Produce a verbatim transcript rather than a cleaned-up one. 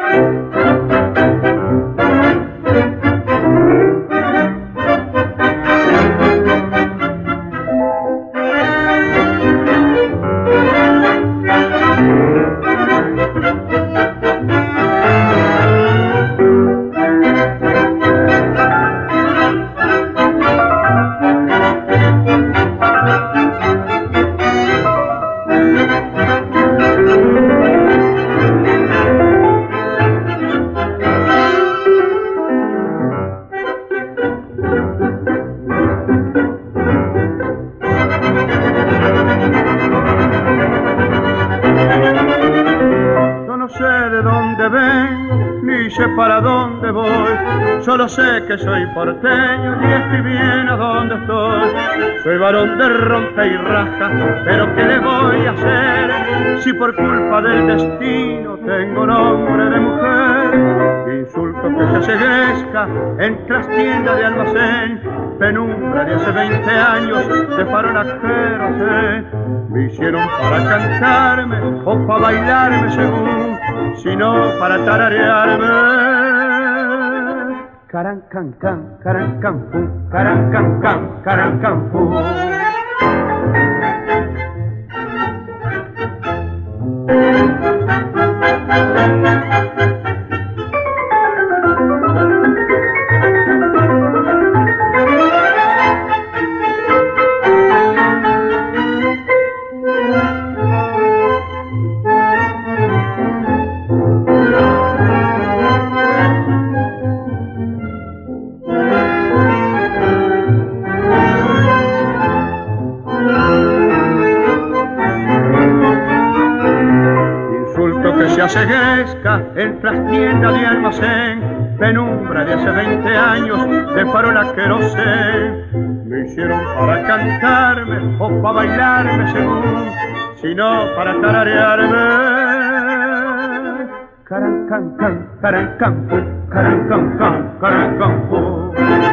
Para dónde voy, solo sé que soy porteño y estoy bien a donde estoy. Soy varón de rompe y rasca, pero ¿qué le voy a hacer? Si por culpa del destino tengo nombre de mujer. Insulto que se segrezca en trastienda de almacén, penumbra de hace veinte años de farolajero sé. Me hicieron para cantarme o para bailarme según, sino para tararearme. Caran can can, caran can fu, caran can can, caran can fu. Se segrezca en trastienda de almacén, penumbra de hace veinte años de farola querosén. Me hicieron para cantarme o para bailarme según, sino para tararearme. Caran can can, caran can fu, caran can can, caran can fu.